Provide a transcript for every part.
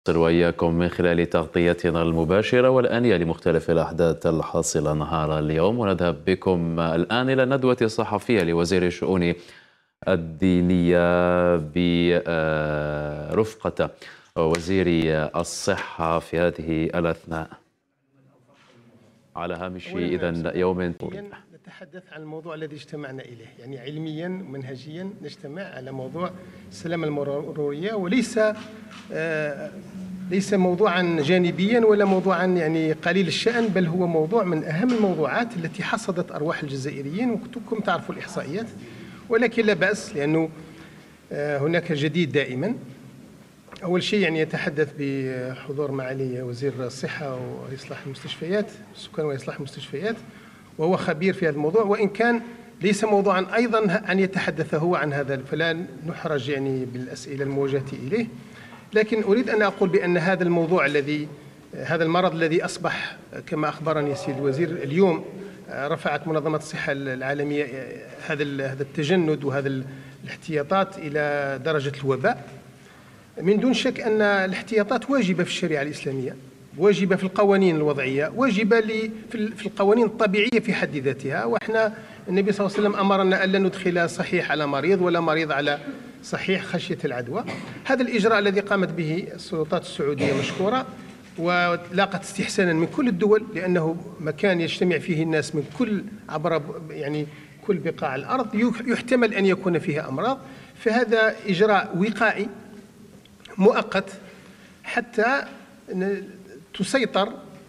نصل وإياكم من خلال تغطيتنا المباشرة والآنية لمختلف الأحداث الحاصلة نهار اليوم، ونذهب بكم الآن إلى الندوة الصحفية لوزير الشؤون الدينية برفقة وزير الصحة في هذه الأثناء على هامش إذن يوم طويل. نتحدث عن الموضوع الذي اجتمعنا إليه، يعني علميا ومنهجيا نجتمع على موضوع السلامة المرورية، وليس ليس موضوعا جانبيا ولا موضوعا يعني قليل الشأن، بل هو موضوع من أهم الموضوعات التي حصدت أرواح الجزائريين، وكنتم تعرفوا الإحصائيات، ولكن لا بأس لأنه هناك جديد دائما. أول شيء يعني يتحدث بحضور معالي وزير الصحة وإصلاح المستشفيات السكان وإصلاح المستشفيات، وهو خبير في هذا الموضوع، وإن كان ليس موضوعا أيضا أن يتحدث هو عن هذا، فلا نحرج يعني بالأسئلة الموجهة إليه. لكن أريد أن أقول بأن هذا الموضوع هذا المرض الذي أصبح كما أخبرني السيد الوزير اليوم، رفعت منظمة الصحة العالمية هذا التجند وهذا الاحتياطات إلى درجة الوباء. من دون شك أن الاحتياطات واجبة في الشريعة الإسلامية، واجبة في القوانين الوضعية، واجبة في القوانين الطبيعية في حد ذاتها. وإحنا النبي صلى الله عليه وسلم أمرنا ألا ندخل صحيح على مريض ولا مريض على صحيح خشية العدوى. هذا الإجراء الذي قامت به السلطات السعودية مشكورة، ولاقت استحسانا من كل الدول، لأنه مكان يجتمع فيه الناس من كل عبر يعني كل بقاع الأرض، يحتمل أن يكون فيها أمراض، فهذا إجراء وقائي مؤقت حتى تسيطر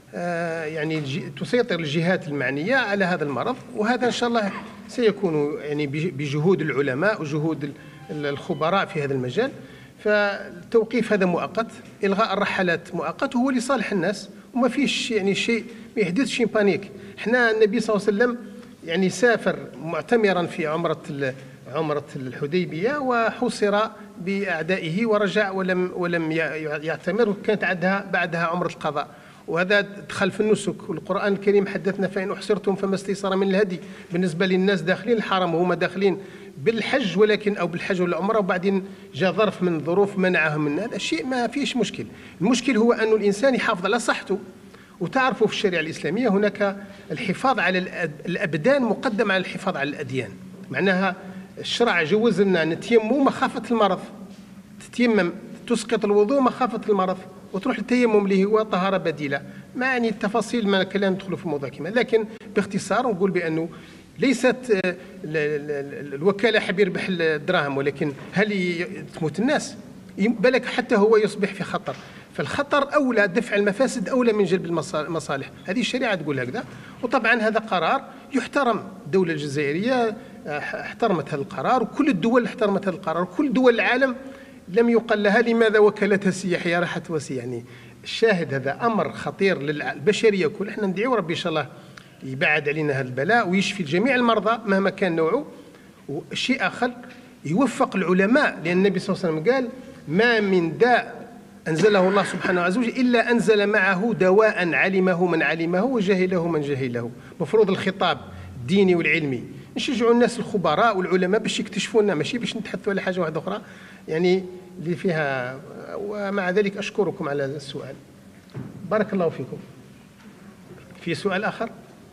تسيطر الجهات المعنية على هذا المرض. وهذا إن شاء الله سيكون يعني بجهود العلماء وجهود الخبراء في هذا المجال. فالتوقيف هذا مؤقت، إلغاء الرحلات مؤقت، وهو لصالح الناس، وما فيش يعني شيء ما يحدثش بانيك. احنا النبي صلى الله عليه وسلم يعني سافر معتمرا في عمرة الحديبية، وحوصر بأعدائه ورجع ولم يعتمر، وكانت بعدها عمرة القضاء، وهذا دخل في النسك. والقرآن الكريم حدثنا فإن أحصرتم فما استيسر من الهدي، بالنسبة للناس داخلين الحرم وهم داخلين بالحج أو بالحج والعمرة، وبعدين جاء ظرف من الظروف منعهم من هذا الشيء، ما فيش مشكل. المشكل هو أن الإنسان يحافظ على صحته. وتعرفوا في الشريعة الإسلامية هناك الحفاظ على الأبدان مقدم على الحفاظ على الأديان. معناها الشرع جوز لنا نتيمم مخافة المرض، تتيمم تسقط الوضوء مخافة المرض، وتروح للتيمم اللي هو طهارة بديلة. ما يعني التفاصيل ما كلام ندخلوا في الموضوع كما، لكن باختصار نقول بأنه ليست الوكالة حب يربح الدراهم، ولكن هل تموت الناس؟ بالك حتى هو يصبح في خطر. فالخطر أولى، دفع المفاسد أولى من جلب المصالح. هذه الشريعة تقول هكذا، وطبعا هذا قرار يحترم. الدولة الجزائرية احترمت هذا القرار، وكل الدول احترمت هذا القرار، وكل دول العالم لم يقل لها لماذا وكالتها السياحية راحت وسيا. يعني الشاهد هذا أمر خطير للبشرية كل. احنا ندعو ربي إن شاء الله يبعد علينا هذا البلاء ويشفي جميع المرضى مهما كان نوعه. والشيء آخر يوفق العلماء، لأن النبي صلى الله عليه وسلم قال ما من داء أنزله الله سبحانه عز وجل إلا أنزل معه دواء علمه من علمه وجهله من جهله. مفروض الخطاب الديني والعلمي نشجعوا الناس الخبراء والعلماء باش يكتشفوا لنا، ماشي باش نتحدثوا على حاجة واحدة أخرى يعني اللي فيها. ومع ذلك أشكركم على هذا السؤال، بارك الله فيكم. في سؤال آخر؟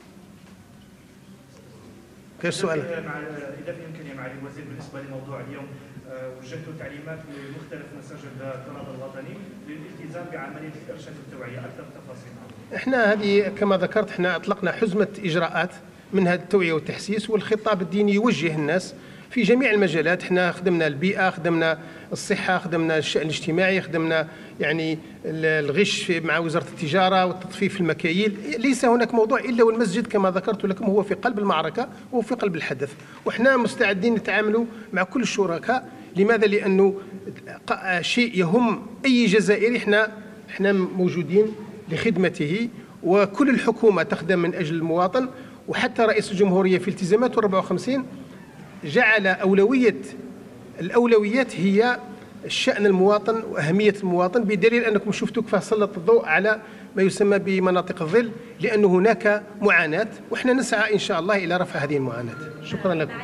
كيف سؤال؟ إذا في إمكانية معالي الوزير بالنسبة لموضوع اليوم، وجهتوا تعليمات لمختلف مساجد التراث الوطني للالتزام بعملية الإرشاد والتوعية. أكثر تفاصيل؟ احنا هذه كما ذكرت، احنا أطلقنا حزمة إجراءات منها التوعية والتحسيس، والخطاب الديني يوجه الناس في جميع المجالات. احنا خدمنا البيئة، خدمنا الصحة، خدمنا الشأن الاجتماعي، خدمنا يعني الغش مع وزارة التجارة والتطفيف المكاييل. ليس هناك موضوع إلا والمسجد كما ذكرت لكم هو في قلب المعركة وهو في قلب الحدث، وإحنا مستعدين نتعاملوا مع كل الشركاء. لماذا؟ لأنه شيء يهم أي جزائري، احنا موجودين لخدمته، وكل الحكومة تخدم من أجل المواطن. وحتى رئيس الجمهورية في التزاماته 54 جعل الأولويات هي الشأن المواطن وأهمية المواطن، بدليل أنكم شفتوا كيف سلط الضوء على ما يسمى بمناطق الظل، لأن هناك معاناة، وإحنا نسعى إن شاء الله إلى رفع هذه المعاناة. شكرا لكم.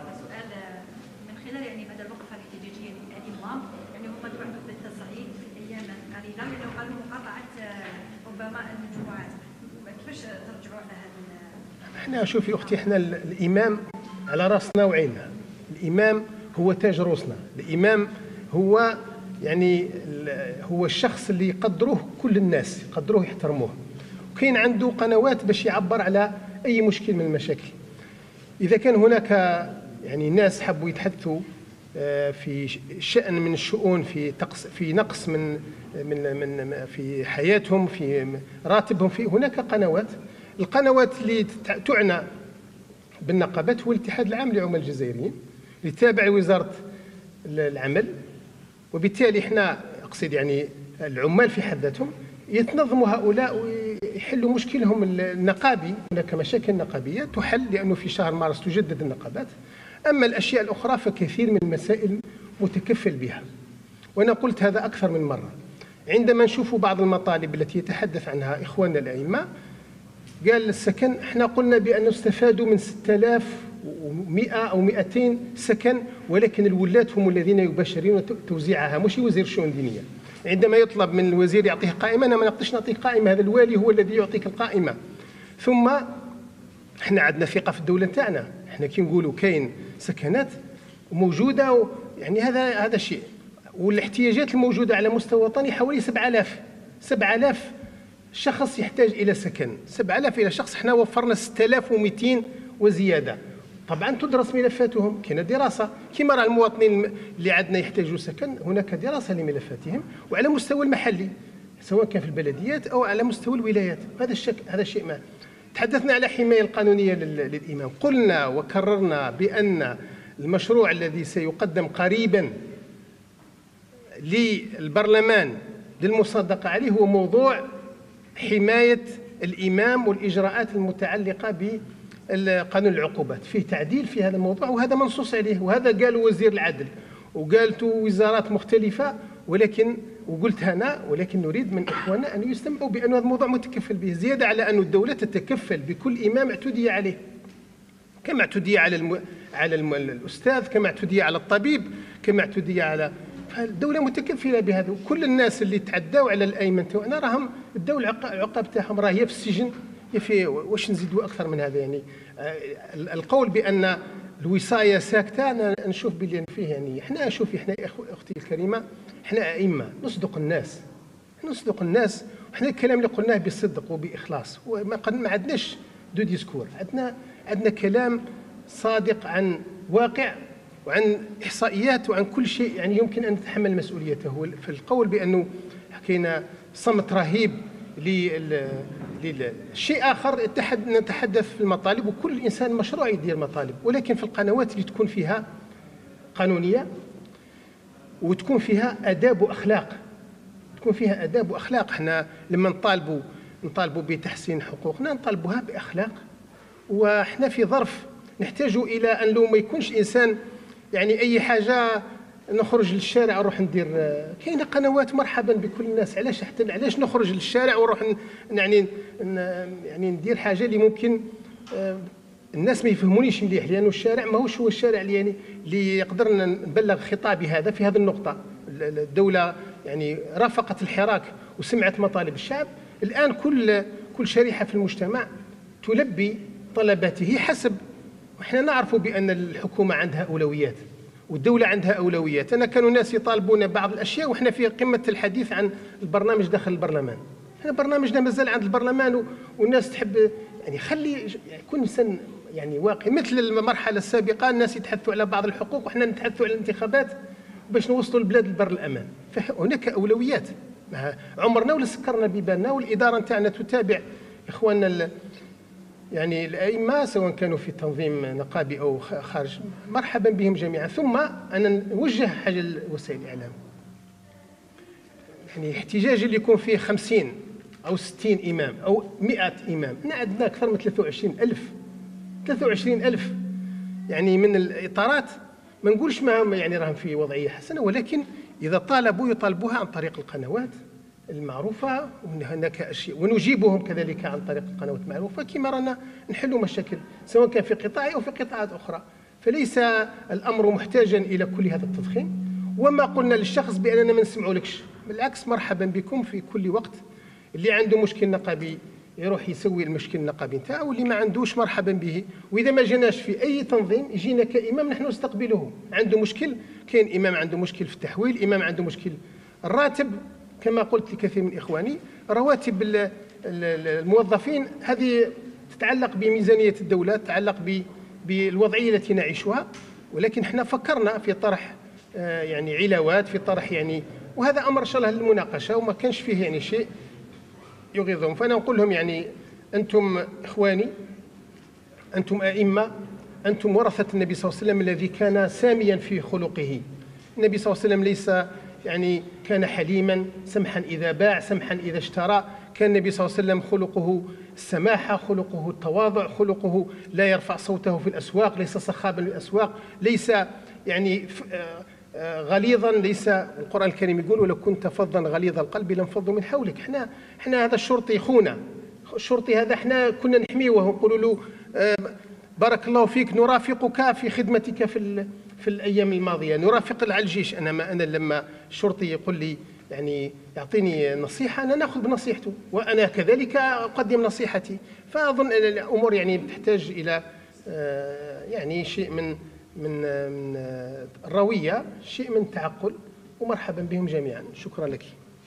من خلال يعني بدل الوقفة الاحتجاجية للإمام، يعني هم دعوا بالتصعيد في الأيام الاعلام لانه قالوا مقاطعه ربما المجموعات. كيفاش ترجعوا على هذا؟ احنا شوفي اختي، احنا الامام على راسنا وعيننا. الامام هو تاج روسنا. الامام هو يعني هو الشخص اللي يقدروه كل الناس، يقدروه يحترموه، وكاين عنده قنوات باش يعبر على اي مشكل من المشاكل. اذا كان هناك يعني ناس حبوا يتحدثوا في شأن من الشؤون، في نقص من في حياتهم، في راتبهم، في هناك قنوات. القنوات اللي تعنى بالنقابات هو الاتحاد العام للعمال الجزائريين اللي تابع لوزارة العمل، وبالتالي احنا اقصد يعني العمال في حد ذاتهم يتنظموا هؤلاء ويحلوا مشكلهم النقابي. هناك مشاكل نقابية تحل لأنه في شهر مارس تجدد النقابات. أما الأشياء الأخرى فكثير من المسائل متكفل بها، وأنا قلت هذا أكثر من مرة. عندما نشوف بعض المطالب التي يتحدث عنها إخواننا الأئمة، قال السكن، احنا قلنا بأن استفادوا من 6100 أو 200 سكن، ولكن الولاة هم الذين يباشرون توزيعها، مش وزير الشؤون الدينية. عندما يطلب من الوزير يعطيه قائمة، أنا ما نقدرش نعطيه قائمة، هذا الوالي هو الذي يعطيك القائمة. ثم احنا عندنا ثقة في الدولة تاعنا، احنا كي نقولوا كاين سكنات موجودة، يعني هذا شيء. والاحتياجات الموجودة على مستوى وطني حوالي 7000 شخص يحتاج إلى سكن، 7000 إلى شخص. احنا وفرنا 6200 وزيادة. طبعا تدرس ملفاتهم، كاين دراسة كما راه المواطنين اللي عندنا يحتاجوا سكن، هناك دراسة لملفاتهم وعلى مستوى المحلي، سواء كان في البلديات أو على مستوى الولايات. هذا الشيء ما تحدثنا على حماية القانونية للإمام. قلنا وكررنا بأن المشروع الذي سيقدم قريبا للبرلمان للمصادقة عليه هو موضوع حماية الإمام والإجراءات المتعلقة بقانون العقوبات. فيه تعديل في هذا الموضوع، وهذا منصوص عليه، وهذا قال وزير العدل وقالت وزارات مختلفة، وقلت أنا، ولكن نريد من إخواننا أن يستمعوا بأن هذا الموضوع متكفل به، زيادة على أن الدولة تتكفل بكل إمام اعتدي عليه، كما اعتدي على الأستاذ، كما اعتدي على الطبيب، كما اعتدي على، فالدولة متكفلة بهذا. وكل الناس اللي تعداوا على الأيمن تاعنا راهم الدولة العقاب تاعهم راه يا في السجن يا في، واش نزيدوا أكثر من هذا؟ يعني القول بأن الوصاية ساكتة، أنا نشوف باللي فيه يعني احنا أختي الكريمة، احنا أئمة نصدق الناس، وحنا الكلام اللي قلناه بصدق وبإخلاص، وما عندناش دو ديسكور، عندنا كلام صادق عن واقع وعن إحصائيات وعن كل شيء يعني يمكن أن نتحمل مسؤوليته. في القول بأنه حكينا صمت رهيب لشيء آخر، نتحدث في المطالب، وكل إنسان مشروع يدير مطالب، ولكن في القنوات اللي تكون فيها قانونية وتكون فيها آداب وأخلاق. احنا لما نطالبوا بتحسين حقوقنا نطالبوها بأخلاق، وإحنا في ظرف نحتاج إلى أن لو ما يكونش إنسان يعني أي حاجة نخرج للشارع ونروح ندير. كاينه قنوات مرحبا بكل الناس، علاش نخرج للشارع ونروح يعني ندير حاجة اللي ممكن الناس ما يفهمونيش مليح، لأنه الشارع ماهوش هو الشارع اللي يقدرنا نبلغ خطابي هذا في هذه النقطة. الدولة يعني رافقت الحراك وسمعت مطالب الشعب. الآن كل شريحة في المجتمع تلبي طلباته حسب، وإحنا نعرف بأن الحكومة عندها أولويات والدولة عندها أولويات. أنا كانوا الناس يطالبون بعض الأشياء وإحنا في قمة الحديث عن البرنامج داخل البرلمان. احنا برنامجنا مازال عند البرلمان والناس تحب يعني خلي يكون إنسان يعني واقعي. مثل المرحلة السابقة الناس يتحدثوا على بعض الحقوق وإحنا نتحدثوا على الانتخابات باش نوصلوا البلاد لبر الأمان. فهناك أولويات، عمرنا ولا سكرنا بيباننا، والإدارة نتاعنا تتابع إخواننا يعني الأئمة سواء كانوا في تنظيم نقابي أو خارج، مرحبا بهم جميعا. ثم أنا نوجه حاجة لوسائل الإعلام، يعني احتجاج اللي يكون فيه 50 أو 60 إمام أو 100 إمام، احنا عندنا أكثر من 23,000 يعني من الإطارات. ما نقولش ما يعني راهم في وضعية حسنة، ولكن إذا يطالبوها عن طريق القنوات المعروفة، وهناك أشياء ونجيبهم كذلك عن طريق القنوات المعروفة كما رانا نحلوا مشاكل سواء كان في قطاعي أو في قطاعات أخرى. فليس الأمر محتاجا إلى كل هذا التضخيم. وما قلنا للشخص بأننا ما بالعكس مرحبا بكم في كل وقت. اللي عنده مشكل نقابي يروح يسوي المشكل النقابي نتاعو، واللي ما عندوش مرحبا به. واذا ما جيناش في اي تنظيم يجينا كامام نحن نستقبله. عنده مشكل، كاين امام عنده مشكل في التحويل، امام عنده مشكل الراتب. كما قلت لكثير من اخواني، رواتب الموظفين هذه تتعلق بميزانيه الدوله، تتعلق بالوضعيه التي نعيشها، ولكن احنا فكرنا في طرح يعني علاوات، في طرح يعني، وهذا امر ان شاء الله للمناقشه وما كانش فيه يعني شيء يغيظهم. فانا نقول لهم يعني انتم اخواني، انتم ائمه، انتم ورثه النبي صلى الله عليه وسلم الذي كان ساميا في خلقه. النبي صلى الله عليه وسلم ليس يعني كان حليما سمحا اذا باع سمحا اذا اشترى. كان النبي صلى الله عليه وسلم خلقه السماحه، خلقه التواضع، خلقه لا يرفع صوته في الاسواق، ليس صخابا للاسواق، ليس يعني غليظا. ليس القرآن الكريم يقول ولو كنت فظا غليظ القلب لانفضوا من حولك. احنا هذا الشرطي خونا، الشرطي هذا احنا كنا نحميه ونقولوا له بارك الله فيك، نرافقك في خدمتك في الايام الماضيه، نرافق على الجيش. انا لما الشرطي يقول لي يعني يعطيني نصيحه انا ناخذ بنصيحته، وانا كذلك اقدم نصيحتي. فاظن ان الامور يعني تحتاج الى يعني شيء من الروية، شيء من التعقل، ومرحبا بهم جميعا. شكرا لك.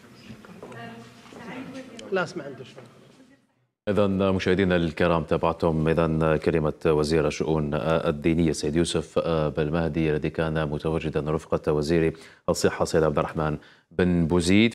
خلاص ما عندوش. إذا مشاهدينا الكرام، تابعتم إذا كلمة وزير الشؤون الدينية سيد يوسف بالمهدي الذي كان متواجدا رفقة وزير الصحة سيد عبد الرحمن بن بوزيد.